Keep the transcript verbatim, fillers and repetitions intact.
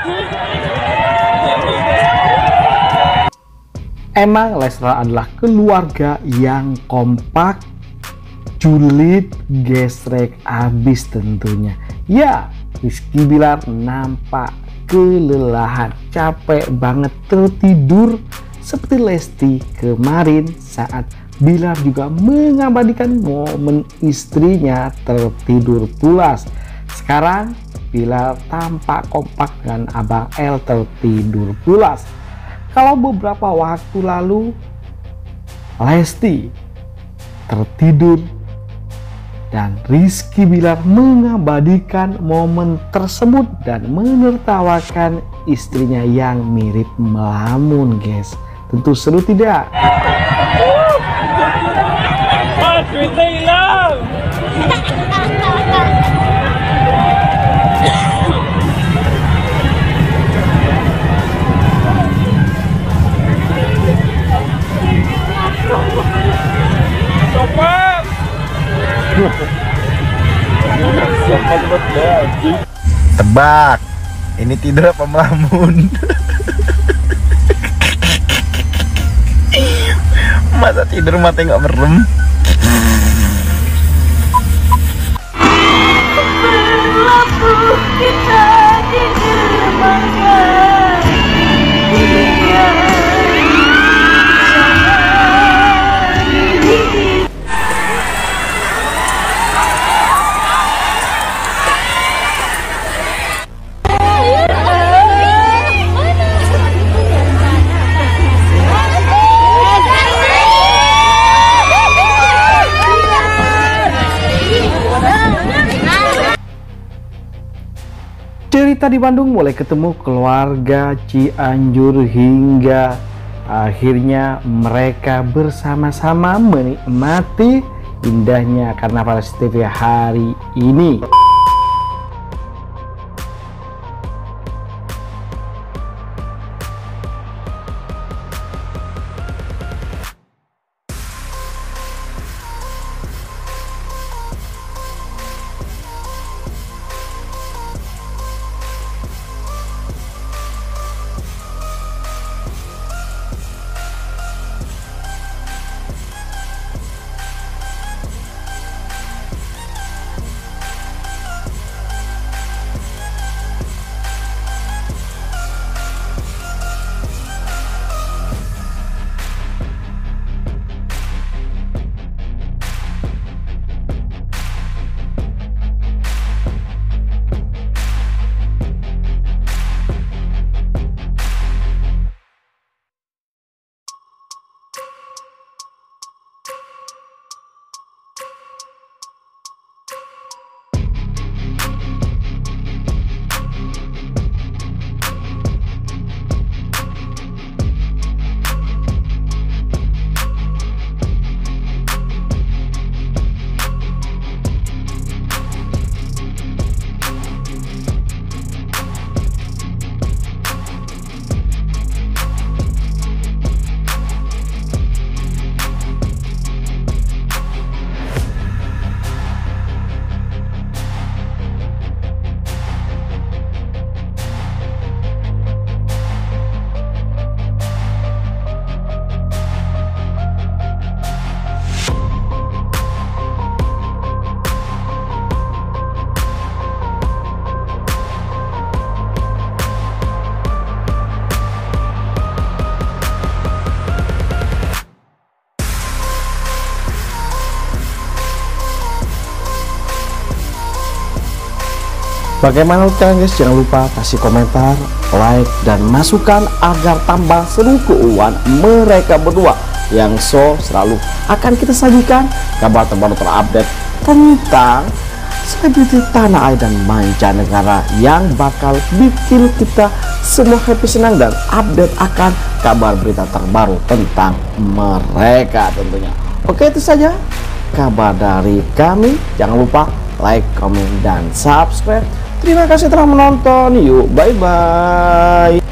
Emang Leslar adalah keluarga yang kompak, julid, gesrek abis tentunya. Ya, Rizky Bilar nampak kelelahan, capek banget, tertidur seperti Lesti kemarin saat Bilar juga mengabadikan momen istrinya tertidur pulas. Sekarang Bilar tampak kompak dengan Abang L tertidur pulas. Kalau beberapa waktu lalu Lesti tertidur dan Rizky Bilar mengabadikan momen tersebut dan menertawakan istrinya yang mirip melamun, guys. Tentu seru tidak? Tebak, ini tidur apa melamun? Masa tidur mata nggak merem? Cerita di Bandung mulai ketemu keluarga Cianjur hingga akhirnya mereka bersama-sama menikmati indahnya Karnaval S C T V hari ini. Bagaimana kalian guys? Jangan lupa kasih komentar, like, dan masukan agar tambah seru keuangan mereka berdua yang so selalu akan kita sajikan kabar terbaru terupdate tentang selebriti tanah air dan mancanegara yang bakal bikin kita semua happy, senang, dan update akan kabar berita terbaru tentang mereka tentunya. Oke, itu saja kabar dari kami. Jangan lupa like, komen, dan subscribe. Terima kasih telah menonton. Yuk, bye-bye.